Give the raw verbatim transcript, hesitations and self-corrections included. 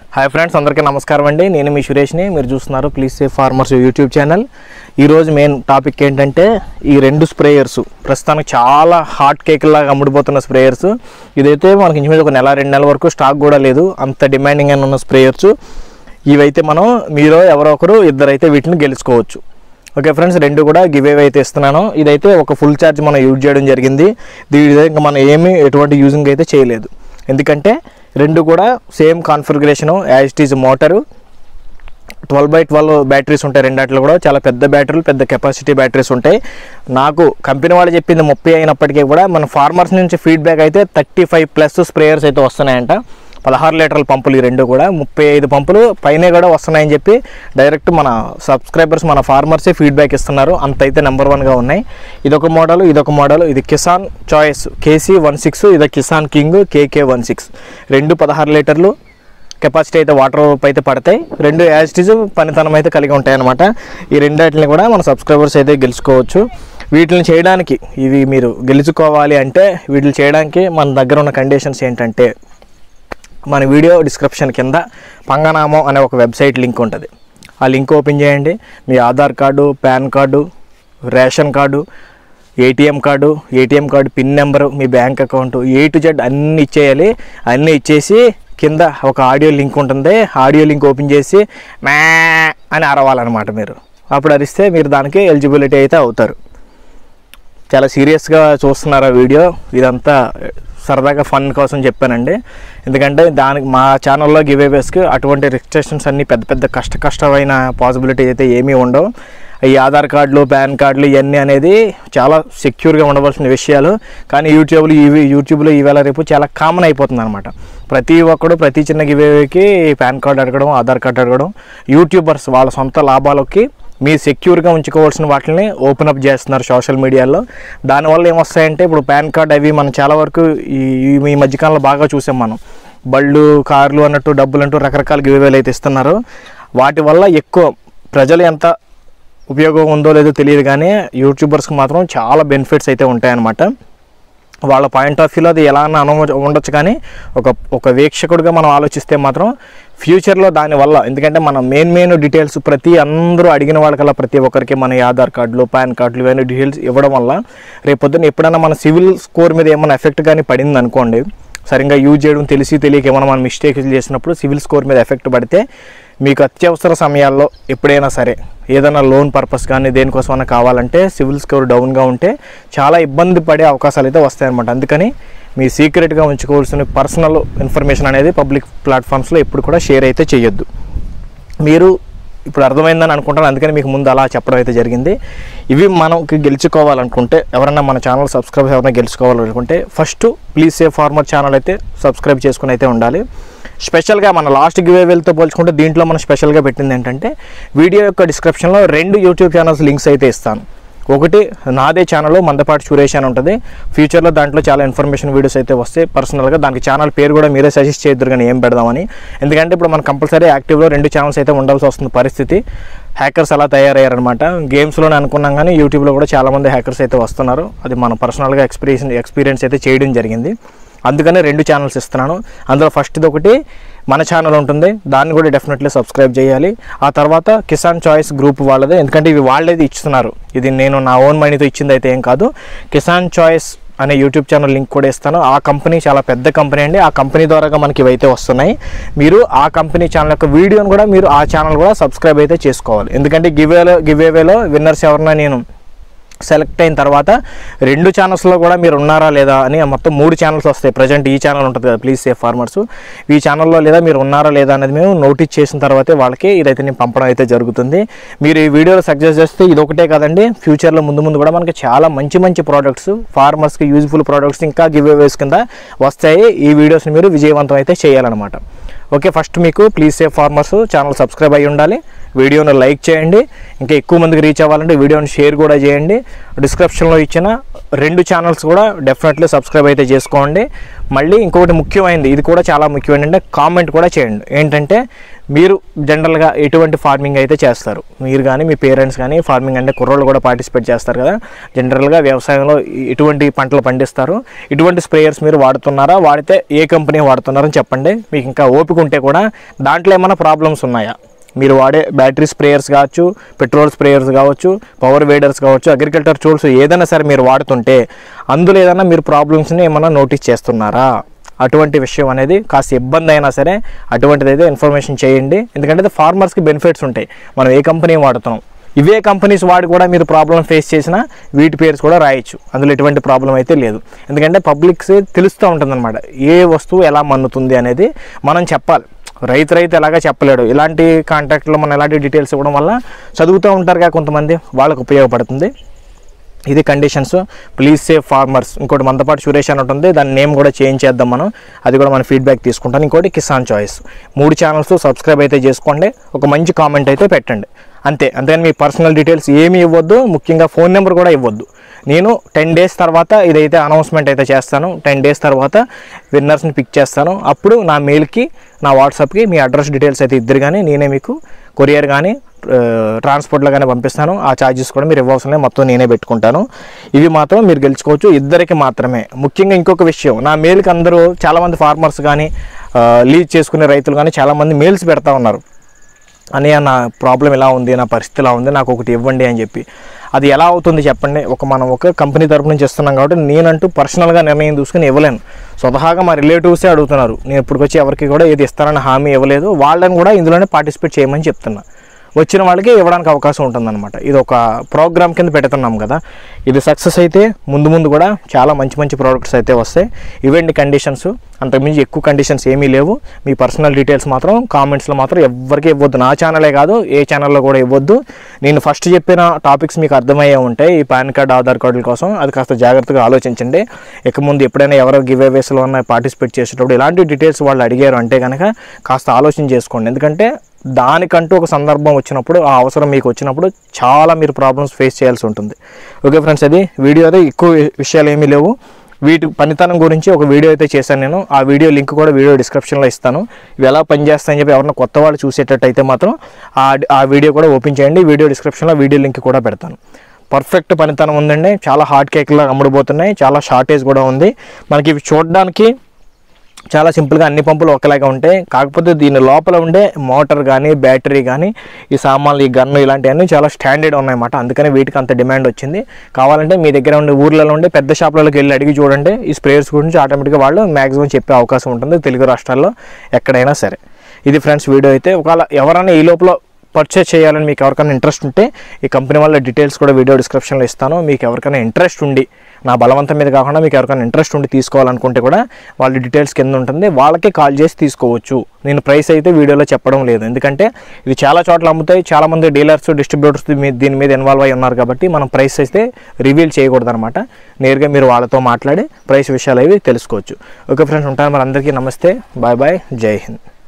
Hi friends अंदरिकी नमस्कारम अंडी नेनु मी सुरेश नि మీరు చూస్తున్నారు please safe farmers YouTube channel. ఈ రోజు మెయిన్ టాపిక్ ఏంటంటే ఈ రెండు స్ప్రేయర్స్ ప్రస్తుతానికి చాలా హాట్ కేక్ లాగా అమ్ముడుపోతున్న స్ప్రేయర్స్। ఇదైతే మనకి ఇంచుమించు ఒక నెల రెండు నెలల వరకు స్టాక్ కూడా లేదు, అంత డిమాండింగ్ అయిన ఉన్న స్ప్రేయర్స్ ఇవైతే మనం మీరు ఎవరో ఒకరు ఇద్దరు అయితే వీటిని గెలుచుకోవచ్చు। ఓకే ఫ్రెండ్స్, రెండు కూడా గివ్ అవే అయితే ఇస్తున్నాను। ఇదైతే ఒక ఫుల్ ఛార్జ్ మనం యూజ్ చేయడం జరిగింది, దీని ఇంకా మనం ఏమీ ఎటువంటి యూజింగ్ అయితే చేయలేదు, ఎందుకంటే రెండు కూడా same configuration as it is motor twelve by twelve batteries ఉంటాయి, రెండాట్లో కూడా చాలా పెద్ద బ్యాటరీలు పెద్ద కెపాసిటీ బ్యాటరీస్ ఉంటాయి। నాకు కంపెనీ వాళ్ళు చెప్పింది ముప్పై అయినప్పటికీ కూడా మన ఫార్మర్స్ నుంచి ఫీడ్బ్యాక్ అయితే థర్టీ ఫైవ్ ప్లస్ స్ప్రేయర్స్ అయితే వస్తున్నాయంట, పదహారు లీటర్ల పంపులు ఈ రెండు కూడా ముప్పై ఐదు పంపులు పైనే కూడా వస్తున్నాయని చెప్పి డైరెక్ట్ మన సబ్స్క్రైబర్స్ మన ఫార్మర్సే ఫీడ్బ్యాక్ ఇస్తున్నారు, అంత అయితే నెంబర్ వన్గా ఉన్నాయి। ఇదొక మోడల్ ఇదొక మోడల్, ఇది Kisan choice KC one six, ఇది Kisan king KK one six, రెండు పదహారు లీటర్లు కెపాసిటీ అయితే వాటర్ అయితే పడతాయి, రెండు యాజ్ ఇట్ ఈజ్ పనితనం అయితే కలిగి ఉంటాయి అన్నమాట। ఈ రెండింటిని కూడా మన సబ్స్క్రైబర్స్ అయితే గెలుచుకోవచ్చు। వీటిని చేయడానికి ఇవి మీరు గెలుచుకోవాలి అంటే వీటిని చేయడానికి మన దగ్గర ఉన్న కండిషన్స్ ఏంటంటే మన వీడియో డిస్క్రిప్షన్ కింద పంగనామో అనే ఒక వెబ్సైట్ లింక్ ఉంటుంది, ఆ లింక్ ఓపెన్ చేయండి। మీ Aadhaar card, PAN card, ration card, ATM card, ATM card pin number, మీ bank account A to Z అన్నీ ఇచ్చేయాలి। అన్నీ ఇచ్చేసి కింద ఒక ఆడియో లింక్ ఉంటుంది, ఆడియో లింక్ ఓపెన్ చేసి మ్యా అని అరవాలన్నమాట మీరు, అప్పుడు అరిస్తే మీరు దానికి ఎలిజిబిలిటీ అయితే అవుతారు। చాలా సీరియస్గా చూస్తున్నారు ఆ వీడియో, ఇదంతా సరదాగా ఫన్ కోసం చెప్పానండి, ఎందుకంటే దానికి మా ఛానల్లో గివ్ అవేస్కి అటువంటి రిస్ట్రిక్షన్స్ అన్నీ పెద్ద పెద్ద కష్ట కష్టమైన పాసిబిలిటీ అయితే ఏమీ ఉండవు। ఈ ఆధార్ కార్డులు పాన్ కార్డులు ఇవన్నీ అనేది చాలా సెక్యూర్గా ఉండవలసిన విషయాలు, కానీ యూట్యూబ్లో ఇవి యూట్యూబ్లో ఈవేళ రేపు చాలా కామన్ అయిపోతుంది అనమాట। ప్రతి ఒక్కడు ప్రతి చిన్న గివ్ అవేకి పాన్ కార్డు అడగడం, ఆధార్ కార్డు అడగడం, యూట్యూబర్స్ వాళ్ళ సొంత లాభాలకి మీ సెక్యూర్గా ఉంచుకోవాల్సిన వాటిని ఓపెన్ అప్ చేస్తున్నారు సోషల్ మీడియాలో। దానివల్ల ఏమొస్తాయంటే ఇప్పుడు పాన్ కార్డ్ అవి మనం చాలా వరకు ఈ ఈ మధ్యకాలంలో బాగా చూసాం మనం, బళ్ళు కార్లు అన్నట్టు డబ్బులు అంటూ రకరకాల గివేవేలు అయితే ఇస్తున్నారు, వాటి వల్ల ఎక్కువ ప్రజలు ఎంత ఉపయోగం ఉందో లేదో తెలియదు, కానీ యూట్యూబర్స్కి మాత్రం చాలా బెనిఫిట్స్ అయితే ఉంటాయన్నమాట। వాళ్ళ పాయింట్ ఆఫ్ వ్యూలో అది ఎలా అన్న ఉండొచ్చు, కానీ ఒక ఒక వీక్షకుడిగా మనం ఆలోచిస్తే మాత్రం ఫ్యూచర్లో దానివల్ల, ఎందుకంటే మన మెయిన్ మెయిన్ డీటెయిల్స్ ప్రతి అందరూ అడిగిన వాళ్ళకల్లా ప్రతి ఒక్కరికి మన ఆధార్ కార్డులు పాన్ కార్డులు ఇవన్నీ డీటెయిల్స్ ఇవ్వడం వల్ల రేపొద్దున ఎప్పుడైనా మన సివిల్ స్కోర్ మీద ఏమైనా ఎఫెక్ట్ కానీ పడింది అనుకోండి, సరిగ్గా యూజ్ చేయడం తెలిసి తెలియక ఏమైనా మనం మిస్టేక్స్ చేసినప్పుడు సివిల్ స్కోర్ మీద ఎఫెక్ట్ పడితే మీకు అత్యవసర సమయాల్లో ఎప్పుడైనా సరే ఏదైనా లోన్ పర్పస్ కానీ దేనికోసమైనా కావాలంటే సివిల్ స్కోర్ డౌన్గా ఉంటే చాలా ఇబ్బంది పడే అవకాశాలు అయితే వస్తాయన్నమాట। అందుకని మీ సీక్రెట్గా ఉంచుకోవాల్సిన పర్సనల్ ఇన్ఫర్మేషన్ అనేది పబ్లిక్ ప్లాట్ఫామ్స్లో ఎప్పుడు కూడా షేర్ అయితే చేయొద్దు। మీరు ఇప్పుడు అర్థమైందని అనుకుంటాను, అందుకని మీకు ముందు అలా చెప్పడం అయితే జరిగింది। ఇవి మనకి గెలుచుకోవాలనుకుంటే ఎవరైనా మన ఛానల్ సబ్స్క్రైబ్ ఎవరైనా గెలుచుకోవాలనుకుంటే first please safe farmer channel అయితే సబ్స్క్రైబ్ చేసుకుని అయితే ఉండాలి। స్పెషల్గా మన లాస్ట్ గివ్ అవేలతో పోల్చుకుంటే దీంట్లో మనం స్పెషల్గా పెట్టింది ఏంటంటే వీడియో యొక్క డిస్క్రిప్షన్లో రెండు యూట్యూబ్ ఛానల్స్ లింక్స్ అయితే ఇస్తాను, ఒకటి నాదే ఛానల్ మందపాటి సురేష్ అని ఉంటుంది, ఫ్యూచర్లో దాంట్లో చాలా ఇన్ఫర్మేషన్ వీడియోస్ అయితే వస్తాయి పర్సనల్గా, దానికి ఛానల్ పేరు కూడా మీరే సజెస్ట్ చేయొద్దు కానీ ఏం పెడదామని, ఎందుకంటే ఇప్పుడు మనం కంపల్సరీ యాక్టివ్లో రెండు ఛానల్స్ అయితే ఉండాల్సి వస్తుంది పరిస్థితి, హ్యాకర్స్ అలా తయారయ్యారనమాట। గేమ్స్లోనే అనుకున్నాం కానీ యూట్యూబ్లో కూడా చాలామంది హ్యాకర్స్ అయితే వస్తున్నారు, అది మనం పర్సనల్గా ఎక్స్పీరియన్స్ ఎక్స్పీరియన్స్ అయితే చేయడం జరిగింది, అందుకనే రెండు ఛానల్స్ ఇస్తున్నాను। అందులో ఫస్ట్ది ఒకటి మన ఛానల్ ఉంటుంది, దాన్ని కూడా డెఫినెట్లీ సబ్స్క్రైబ్ చేయాలి। ఆ తర్వాత కిసాన్ చాయిస్ గ్రూప్ వాళ్ళదే, ఎందుకంటే ఇవి వాళ్ళేది ఇస్తున్నారు, ఇది నేను నా ఓన్ మనీతో ఇచ్చింది అయితే ఏం కాదు, కిసాన్ చాయిస్ అనే యూట్యూబ్ ఛానల్ లింక్ కూడా ఇస్తాను। ఆ కంపెనీ చాలా పెద్ద కంపెనీ అండి, ఆ కంపెనీ ద్వారా మనకి ఇవైతే వస్తున్నాయి, మీరు ఆ కంపెనీ ఛానల్ యొక్క వీడియోని కూడా మీరు ఆ ఛానల్ కూడా సబ్స్క్రైబ్ అయితే చేసుకోవాలి, ఎందుకంటే గివేలో గివేవేలో విన్నర్స్ ఎవరన్నా నేను సెలెక్ట్ అయిన తర్వాత రెండు ఛానల్స్లో కూడా మీరు ఉన్నారా లేదా అని మొత్తం మూడు ఛానల్స్ వస్తాయి, ప్రజెంట్ ఈ ఛానల్ ఉంటుంది కదా ప్లీజ్ సేఫ్ ఫార్మర్స్, ఈ ఛానల్లో లేదా మీరు ఉన్నారా లేదా అనేది మేము నోటీస్ చేసిన తర్వాతే వాళ్ళకి ఇదైతే నేను పంపడం అయితే జరుగుతుంది। మీరు ఈ వీడియోలో సజెస్ట్ చేస్తే ఇది ఒకటే కాదండి, ఫ్యూచర్లో ముందు ముందు కూడా మనకి చాలా మంచి మంచి ప్రోడక్ట్స్ ఫార్మర్స్కి యూజ్ఫుల్ ప్రోడక్ట్స్ ఇంకా గివ్ అవేస్ కింద వస్తాయి, ఈ వీడియోస్ని మీరు విజయవంతం అయితే చేయాలన్నమాట। ఓకే, ఫస్ట్ మీకు please safe farmers channel subscribe అయ్యి ఉండాలి, వీడియోని లైక్ చేయండి, ఇంకా ఎక్కువ మందికి రీచ్ అవ్వాలంటే వీడియోని షేర్ కూడా చేయండి, డిస్క్రిప్షన్లో ఇచ్చిన రెండు ఛానల్స్ కూడా డెఫినెట్లీ సబ్స్క్రైబ్ అయితే చేసుకోండి। మళ్ళీ ఇంకొకటి ముఖ్యమైనది, ఇది కూడా చాలా ముఖ్యం ఏంటంటే కామెంట్ కూడా చేయండి. ఏంటంటే మీరు జనరల్గా ఎటువంటి ఫార్మింగ్ అయితే చేస్తారు, మీరు కానీ మీ పేరెంట్స్ కానీ ఫార్మింగ్ అంటే కుర్రోళ్ళు కూడా పార్టిసిపేట్ చేస్తారు కదా, జనరల్గా వ్యవసాయంలో ఎటువంటి పంటలు పండిస్తారు, ఇటువంటి స్ప్రేయర్స్ మీరు వాడుతున్నారా, వాడితే ఏ కంపెనీ వాడుతున్నారని చెప్పండి. మీకు ఇంకా ఓపిక ఉంటే కూడా దాంట్లో ఏమైనా ప్రాబ్లమ్స్ ఉన్నాయా, మీరు వాడే బ్యాటరీ స్ప్రేయర్స్ కావచ్చు, పెట్రోల్ స్ప్రేయర్స్ కావచ్చు, పవర్ వేడర్స్ కావచ్చు, అగ్రికల్చర్ టూల్స్ ఏదైనా సరే మీరు వాడుతుంటే అందులో ఏదైనా మీరు ప్రాబ్లమ్స్ని ఏమైనా నోటీస్ చేస్తున్నారా, అటువంటి విషయం అనేది కాస్త ఇబ్బంది అయినా సరే అటువంటిది అయితే ఇన్ఫర్మేషన్ చేయండి. ఎందుకంటే ఫార్మర్స్కి బెనిఫిట్స్ ఉంటాయి. మనం ఏ కంపెనీ వాడుతున్నాం, ఇవే కంపెనీస్ వాడి కూడా మీరు ప్రాబ్లం ఫేస్ చేసినా వీటి పేర్స్ కూడా రాయొచ్చు, అందులో ఎటువంటి ప్రాబ్లం అయితే లేదు. ఎందుకంటే పబ్లిక్స్ తెలుస్తూ ఉంటుందన్నమాట ఏ వస్తువు ఎలా మన్నుతుంది అనేది మనం చెప్పాలి. రైతు రైతు ఎలాగా చెప్పలేడు. ఇలాంటి కాంటాక్ట్లో మనం ఎలాంటి డీటెయిల్స్ ఇవ్వడం వల్ల చదువుతూ ఉంటారుగా కొంతమంది, వాళ్ళకు ఉపయోగపడుతుంది. ఇది కండిషన్స్. Please save farmers. ఇంకోటి మనతో పాటు సురేష్ అని ఉంటుంది, దాని నేమ్ కూడా చేంజ్ చేద్దాం మనం, అది కూడా మన ఫీడ్బ్యాక్ తీసుకుంటాను. ఇంకోటి కిసాన్ చాయిస్. మూడు ఛానల్స్ సబ్స్క్రైబ్ అయితే చేసుకోండి, ఒక మంచి కామెంట్ అయితే పెట్టండి అంతే. అంతేగాని మీ పర్సనల్ డీటెయిల్స్ ఏమీ ఇవ్వద్దు, ముఖ్యంగా ఫోన్ నెంబర్ కూడా ఇవ్వద్దు. నేను టెన్ డేస్ తర్వాత ఇదైతే అనౌన్స్మెంట్ అయితే చేస్తాను. టెన్ డేస్ తర్వాత విన్నర్స్ని పిక్ చేస్తాను. అప్పుడు నా మెయిల్కి, నా వాట్సాప్కి మీ అడ్రస్ డీటెయిల్స్ అయితే ఇద్దరు కానీ నేనే మీకు కొరియర్ కానీ ట్రాన్స్పోర్ట్లో కానీ పంపిస్తాను. ఆ ఛార్జెస్ కూడా మీరు ఇవ్వాల్సిన మొత్తం నేనే పెట్టుకుంటాను. ఇవి మాత్రం మీరు గెలుచుకోవచ్చు, ఇద్దరికి మాత్రమే. ముఖ్యంగా ఇంకొక విషయం, నా మెయిల్కి అందరూ చాలామంది ఫార్మర్స్ కానీ లీజ్ చేసుకునే రైతులు కానీ చాలామంది మెయిల్స్ పెడతా ఉన్నారు. అని నా ప్రాబ్లం ఎలా ఉంది, నా పరిస్థితి ఎలా ఉంది, నాకు ఒకటి ఇవ్వండి అని చెప్పి. అది ఎలా అవుతుంది చెప్పండి. ఒక మనం ఒక కంపెనీ తరపు నుంచి ఇస్తున్నాం కాబట్టి నేనంటూ పర్సనల్గా నిర్ణయం తీసుకుని ఇవ్వలేను. స్వతహాగా మా రిలేటివ్సే అడుగుతున్నారు. నేను ఇప్పటికొచ్చి ఎవరికి కూడా ఏది ఇస్తారని హామీ ఇవ్వలేదు. వాళ్ళని కూడా ఇందులోనే పార్టిసిపేట్ చేయమని చెప్తున్నా. వచ్చిన వాళ్ళకి ఇవ్వడానికి అవకాశం ఉంటుందన్నమాట. ఇది ఒక ప్రోగ్రామ్ కింద పెడుతున్నాం కదా. ఇది సక్సెస్ అయితే ముందు ముందు కూడా చాలా మంచి మంచి ప్రోడక్ట్స్ అయితే వస్తాయి. ఇవేంటి కండిషన్స్, అంతకుమించి ఎక్కువ కండిషన్స్ ఏమీ లేవు. మీ పర్సనల్ డీటెయిల్స్ మాత్రం కామెంట్స్లో మాత్రం ఎవరికి ఇవ్వద్దు. నా ఛానలే కాదు, ఏ ఛానల్లో కూడా ఇవ్వద్దు. నేను ఫస్ట్ చెప్పిన టాపిక్స్ మీకు అర్థమయ్యే ఉంటాయి. ఈ పాన్ కార్డ్, ఆధార్ కార్డుల కోసం అది కాస్త జాగ్రత్తగా ఆలోచించండి. ఇక ముందు ఎప్పుడైనా ఎవరో గివ్ అవేస్లో ఉన్న పార్టిసిపేట్ చేసేటప్పుడు ఇలాంటి డీటెయిల్స్ వాళ్ళు అడిగారు అంటే కనుక కాస్త ఆలోచన చేసుకోండి. ఎందుకంటే దానికంటూ ఒక సందర్భం వచ్చినప్పుడు, ఆ అవసరం మీకు వచ్చినప్పుడు చాలా మీరు ప్రాబ్లమ్స్ ఫేస్ చేయాల్సి ఉంటుంది. ఓకే ఫ్రెండ్స్, అది వీడియో అయితే ఎక్కువ విషయాలు ఏమీ లేవు. వీటి పనితనం గురించి ఒక వీడియో అయితే చేశాను నేను. ఆ వీడియో లింక్ కూడా వీడియో డిస్క్రిప్షన్లో ఇస్తాను. ఇవి ఎలా పనిచేస్తాయని చెప్పి ఎవరైనా కొత్త వాళ్ళు చూసేటట్టయితే మాత్రం ఆ ఆ వీడియో కూడా ఓపెన్ చేయండి. వీడియో డిస్క్రిప్షన్లో వీడియో లింక్ కూడా పెడతాను. పర్ఫెక్ట్ పనితనం ఉందండి. చాలా హాట్ కేక్లా అమ్ముడుపోతున్నాయి. చాలా షార్టేజ్ కూడా ఉంది. మనకి ఇవి చూడడానికి చాలా సింపుల్గా అన్ని పంపులు ఒకలాగా ఉంటాయి. కాకపోతే దీని లోపల ఉండే మోటార్ కానీ, బ్యాటరీ కానీ, ఈ సామాన్లు, ఈ గన్ను ఇలాంటివన్నీ చాలా స్టాండర్డ్ ఉన్నాయన్నమాట. అందుకని వీటికి అంత డిమాండ్ వచ్చింది. కావాలంటే మీ దగ్గర ఉండే ఊర్లలో ఉండే పెద్ద షాపులకి వెళ్ళి అడిగి చూడండి. ఈ స్ప్రేయర్స్ గురించి ఆటోమేటిక్గా వాళ్ళు మ్యాక్సిమం చెప్పే అవకాశం ఉంటుంది తెలుగు రాష్ట్రాల్లో ఎక్కడైనా సరే. ఇది ఫ్రెండ్స్ వీడియో అయితే. ఒకవేళ ఎవరైనా ఈ లోపల పర్చేస్ చేయాలని మీకు ఎవరికైనా ఇంట్రెస్ట్ ఉంటే ఈ కంపెనీ వాళ్ళ డీటెయిల్స్ కూడా వీడియో డిస్క్రిప్షన్లో ఇస్తాను. మీకు ఎవరికైనా ఇంట్రెస్ట్ ఉండి, నా బలవంతం మీద కాకుండా మీకు ఎవరికైనా ఇంట్రెస్ట్ ఉండి తీసుకోవాలనుకుంటే కూడా వాళ్ళ డీటెయిల్స్ కింద ఉంటుంది, వాళ్ళకే కాల్ చేసి తీసుకోవచ్చు. నేను ప్రైస్ అయితే వీడియోలో చెప్పడం లేదు, ఎందుకంటే ఇది చాలా చోట్ల అమ్ముతాయి. చాలామంది డీలర్స్, డిస్ట్రిబ్యూటర్స్ దీని మీద ఇన్వాల్వ్ అయి ఉన్నారు కాబట్టి మనం ప్రైస్ అయితే రివీల్ చేయకూడదు అనమాట. నేరుగా మీరు వాళ్ళతో మాట్లాడి ప్రైస్ విషయాలు అవి తెలుసుకోవచ్చు. ఓకే ఫ్రెండ్స్, ఉంటాను. మరి అందరికీ నమస్తే, బాయ్ బాయ్, జై హింద్.